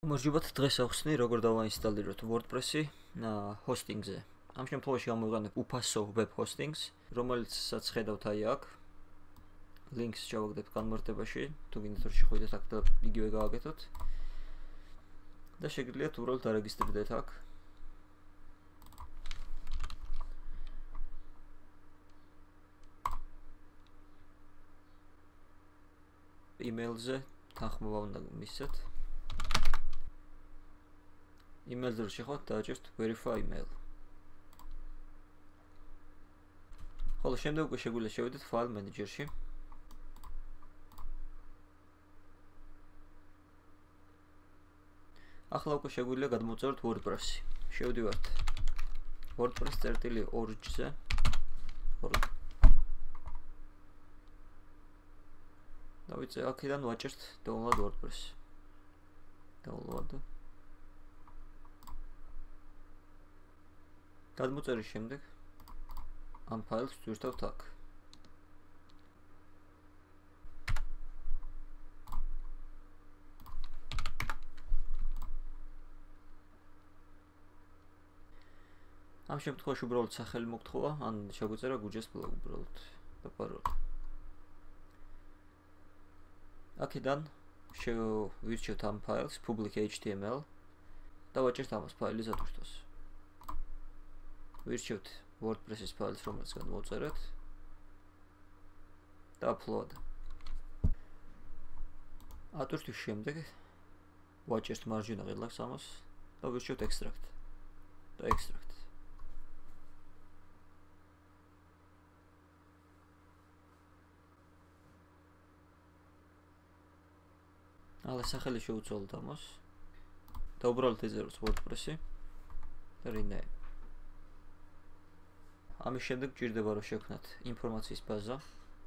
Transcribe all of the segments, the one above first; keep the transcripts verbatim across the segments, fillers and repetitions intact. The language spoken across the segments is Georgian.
მოგიჟებათ დღეს ახსნი როგორ დავაინსტალიროთ WordPress-ი hosting-ზე. ამ შემთხვევაში გამოვიყენებ უფასო web hosting-ს, რომელიცაც ხედავთ აი აქ. Links ჩავაგდებ განმარტებაში, თუ გინდათ რომ შეხვიდეთ აქ და იგივე გააკეთოთ. და შეგიძლიათ უბრალოდ დარეგისტრირდეთ აქ. email-ზე თანხმობა უნდა მისცეთ. email-ზე რომ შეხვდეთ, დააჭერთ verify email. ხოლო შემდეგ უკვე შეგვიძლია შევიდეთ file manager-ში. ახლა უკვე შეგვიძლია გადმოვწეროთ WordPress-ი. შევდივართ wordpress.org-ზე. დავიწე აქედან ვაჭერთ download WordPress. download. გადმოწერის შემდეგ ამ ფაილს ვწვირთავთ აქ. ამ შემთხვევაში უბრალოდ სახელი მოგთხოვა, ან შეგვიწერა გუჯეს ბლოგ უბრალოდ და პაროლი. აქედან შევირჩევთ ამ ფაილს public H T M L და ვაჭერთ ამას ფაილის ატვირთვას. ვირჩევთ WordPress-ის ფაილს, რომელსაც გადმოვწერეთ და upload. ატვირთვის შემდეგ ვაჭერთ მარჯვენა ღილაკს ამას და ვირჩევთ extract და extract. ალა სახელი შევუცვალოთ ამას და უბრალოდ ეძებოთ WordPress-ი და rename. ამის შემდეგ გვჭირდება რომ შევქმნათ ინფორმაციის ბაზა.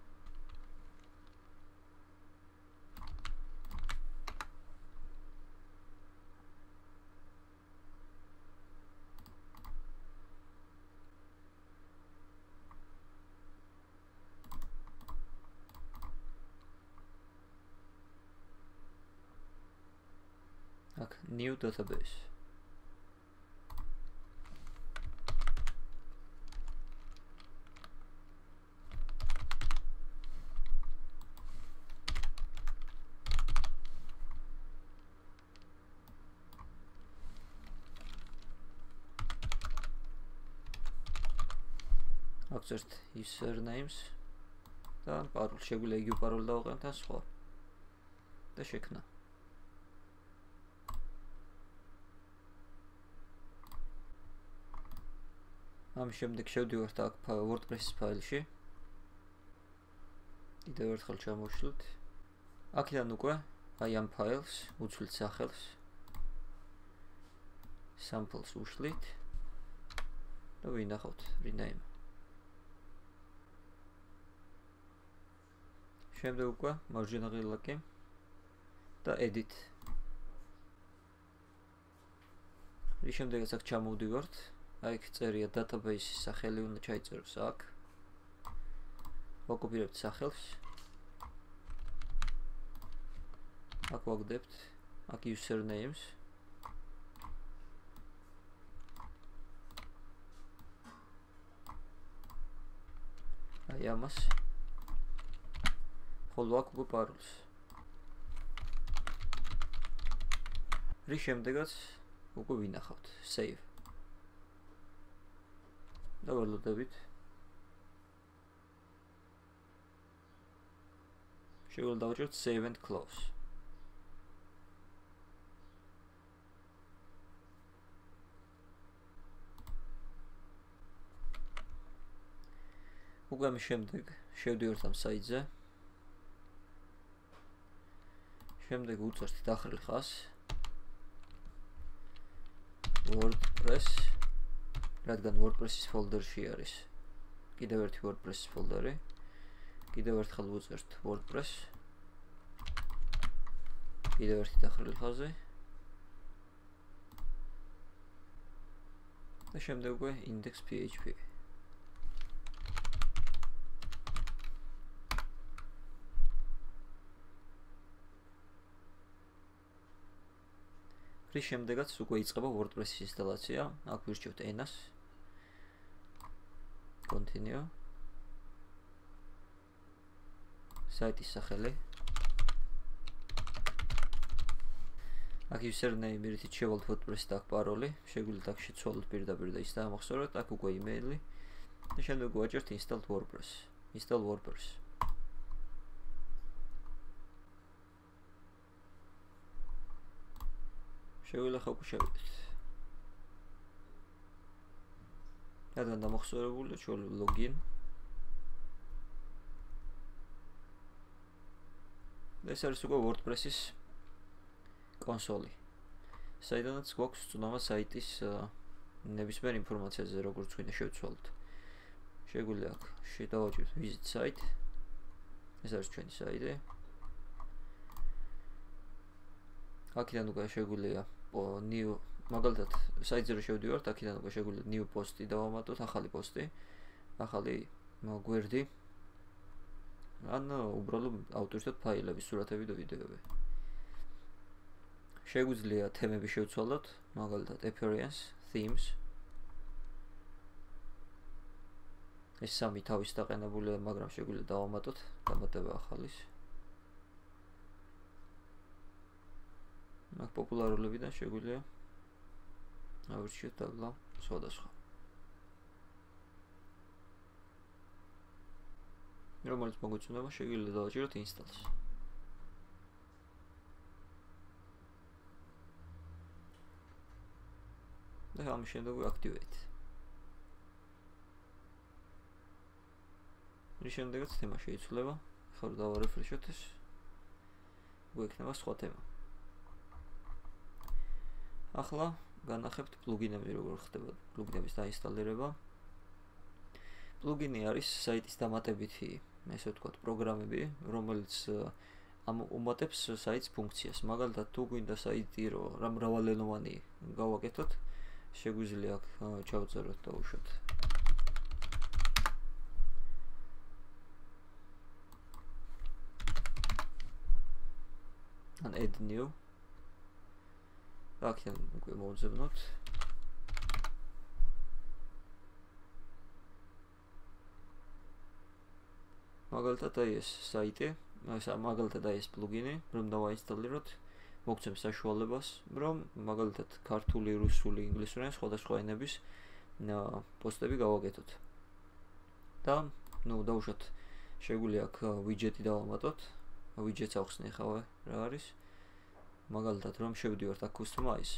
აქ new database. Accept usernames და პაროლი შეგვიძლია იგივე პაროლი დავაყენოთ ან სხვა და შექმნა. ამის შემდეგ შევდივართ აქ WordPress-ის ფაილში. კიდევ ერთხელ ჩამოვშლით. აქედან უკვე აი ამ ფაილს უცვლით სახელს. samples უშლით და ვინახავთ rename. შემდეგ უკვე მარჯვენა ღილაკი და edit. რის შემდეგაც აქ ჩამოვდივართ. აი იქ წერია database-ის სახელი უნდა ჩაიწეროს აქ. ვაკოპირებთ სახელს. აქ ვაგდებთ აქ usernames. აი ამას. ხოლო აქ უკვე პაროლს. რის შემდეგაც უკვე ვინახავთ save. და ველოდებით. შეგვიძლია დავაჭერთ save and close. უკვე ამის შემდეგ შევდივართ ამ საიტზე. შემდეგ უწევთ დახრილ ხაზს WordPress, რადგან WordPress-ის ფოლდერში არის კიდევ ერთი WordPress-ის ფოლდერი. კიდევ ერთხელ ვუწევთ WordPress. კიდევ ერთი დახრილი ხაზი. და შემდეგ უკვე index.php. რის შემდეგაც უკვე იწყება WordPress-ის ინსტალაცია. აქ ვირჩევთ ენას. Continue. საიტის სახელი. აქ username რითიც შევალთ WordPress-ით აქ პაროლი, შეგვიძლია აქ შეცვალოთ პირდაპირ და ის დაამახსოვროთ, აქ უკვე email-ი და შემდეგ ვაჭერთ install WordPress. Install WordPress. შეგვიძლია ხა უკვე შევიდეთ. რადგან დამახსოვრებულია, შევძლებ login. ეს არის უკვე WordPress-ის კონსოლი. საიდანაც გვაქვს წვდომა საიტის ნებისმიერ ინფორმაციაზე, როგორც გვინდა შევცვალოთ. შეგვიძლია აქ შევავაჭროთ visit site. ეს არის ჩვენი საიტი. აქედან უკვე შეგვიძლია new მაგალითად საიტზე რო შევდივართ, აქედან უკვე შეგვიძლია new post-ი დავამატოთ, ახალი post-ი, ახალი გვერდი. ან უბრალოდ ავტორისად ფაილები, სურათები და ვიდეოები. შეგვიძლია თემები შევცვალოთ, მაგალითად appearance, themes. ეს სამი თავის დაყენებულია, მაგრამ შეგვიძლია დავამატოთ, დამატება ახალის. აქ პოპულარულებიდან შეგვიძლია ავირჩიოთ დაბლა სხვადასხვა. რომელიც მოგვეწონება, შეგვიძლია დავაჭიროთ install-ს. და ამის შემდეგ activate. რის შემდეგაც თემა შეიცვლება. ახლა რომ დავარეფრეშოთ ეს გვექნება სხვა თემა. ახლა განახებთ პლუგინები, როგორ ხდება პლუგინების დაინსტალირება. პლუგინი არის საიტის დამატებითი, ესე ვთქვათ, პროგრამები, რომელიც ამატებს საიტის ფუნქციას. მაგალითად, თუ გვინდა საიტი რომ რა მრავალენოვანი გავაკეთოთ, შეგვიძლია აქ ჩავწეროთ და უშოთ. ან add new. აქედან უკვე მოვძებნოთ. მაგალითად აი ეს საიტი, მაგალითად აი ეს პლუგინი, რომ დავაინსტალიროთ, მოგცემს საშუალებას, რომ მაგალითად ქართული, რუსული, ინგლისური ან სხვადასხვა ენების პოსტები გავაკეთოთ. და ნუ დავუშვათ, შეგვიძლია აქ widget-ი დავამატოთ. widget-ს ახსნი ხავე რა არის. მაგალითად რომ შევდივართ აქ customize.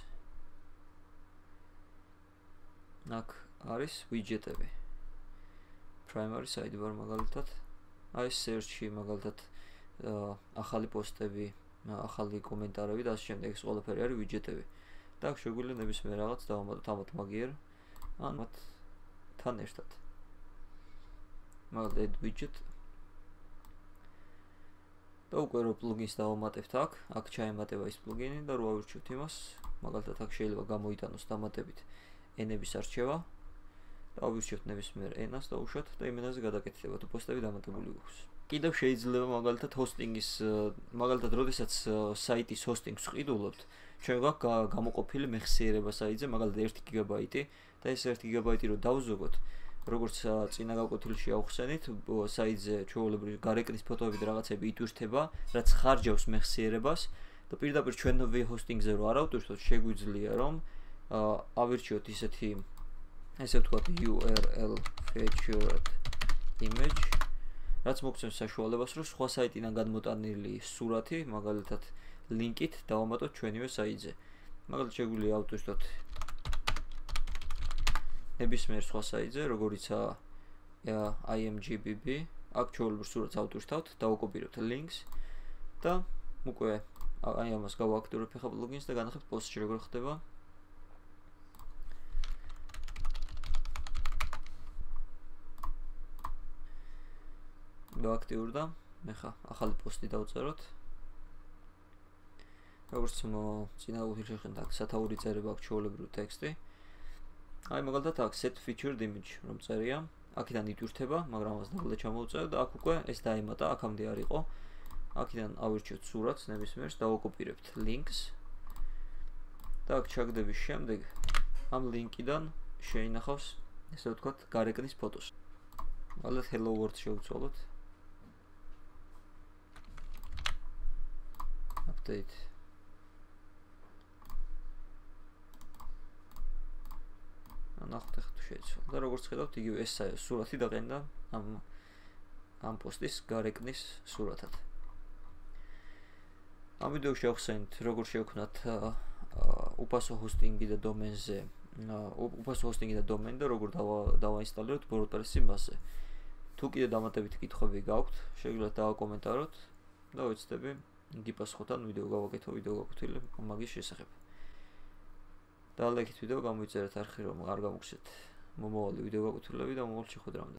აქ არის widget-ები. primary sidebar მაგალითად. აი search-ი მაგალითად ახალი პოსტები, ახალი კომენტარები და ასე შემდეგ, ეს ყველაფერი არის widget-ები. და აქ შეგვიძლია ნებისმიერ რაღაც დავამატოთ ამათ მაგიერ ან მათ თან ერთად. მაგალითად add widget. და უკვე რო პლუგინს დავამატებთ აქ, აქ ჩაემატება ის პლუგინი და რო ავირჩიოთ იმას, მაგალითად აქ შეიძლება გამოიტანოს დამატებით ენების არჩევა. და ავირჩიოთ ნებისმიერ ენას და უშვათ და იმ ენაზე გადაკეთდება თუ პოსტები დამატებული გვაქვს. კიდევ შეიძლება მაგალითად ჰოსტინგის, მაგალითად როდესაც საიტის ჰოსტინგს ვყიდულობთ, ჩვენ გვაქვს გამოყოფილი მეხსიერება საიტზე, მაგალითად ერთი გიგაბაიტი და ეს ერთი გიგაბაიტი რო დავზოგოთ, როგორც წინა გაკვეთილში ავხსენით, საიტზე ჩვეულებრივ გარეკნის ფოტოები და რაღაცები იტვირთება, რაც ხარჯავს მეხსიერებას და პირდაპირ ჩვენოვე ჰოსტინგზე რო არ ავტვირთოთ, შეგვიძლია რომ ავირჩიოთ ისეთი ესე ვთქვათ U R L featured image, რაც მოგცემს საშუალებას, რომ სხვა საიტიდან გადმოტანილი სურათი, მაგალითად ლინკით დავამატოთ ჩვენივე საიტზე. მაგალითად შეგვიძლია ავტვირთოთ ნებისმიერ სხვა საიტზე, როგორიცაა I M G B B, აქ ჩვეულებრივ სურათს ავტვირთავთ, დავაკოპირებთ links და უკვე აი ამას გავააქტიურებ ახლა პლუგინს და განახებთ პოსტში როგორ ხდება. გააქტიურდა, ახლა ახალი პოსტი დავწეროთ. როგორც წინა გაკვეთილში ხედავთ, აქ სათაური წერება აქვს ჩვეულებრივ ტექსტი. აი მაგალითად აქ set featured image რომ წერია, აქედან იტვირთება, მაგრამ ამას დაბლა ჩამოვწევ და აქ უკვე ეს დაემატა, აქამდე არ იყო. აქედან ავირჩიოთ სურათს ნებისმიერს, დავაკოპირებთ links და და აქ ჩაგდების შემდეგ ამ ლინკიდან შეინახავს ესე ვთქვათ გარეკნის ფოტოს. Ვალეთ hello world შევცვალოთ. Update. ნახოთ ახლა თუ შეიცვალა. და როგორც ხედავთ, იგივე ეს სურათი დაყენდა ამ ამ პოსტის გარეკნის სურათად. ამ ვიდეოში ახსენეთ, როგორ შევქმნათ უფასო ჰოსტინგი და დომენზე, უფასო ჰოსტინგი და დომენი და როგორ დავაინსტალიროთ WordPress-ი მასზე. თუ კიდე დამატებითი კითხვები გაქვთ, შეგიძლიათ დავაკომენტაროთ და ვეცდები გიპასუხოთ ან ვიდეო გავაკეთო ვიდეო გაკვეთილი მაგის შესახებ. და ლაიქით ვიდეო გამოიწერეთ არხი რომ არ გამოგცეთ მომავალი ვიდეო გაკვეთილები და მომავალ შეხვედრამდე.